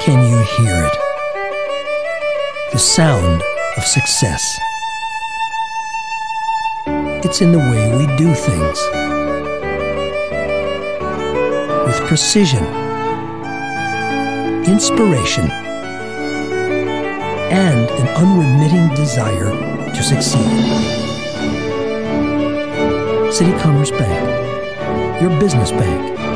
Can you hear it? The sound of success. It's in the way we do things. With precision, inspiration, and an unremitting desire to succeed. City Commerce Bank, your business bank.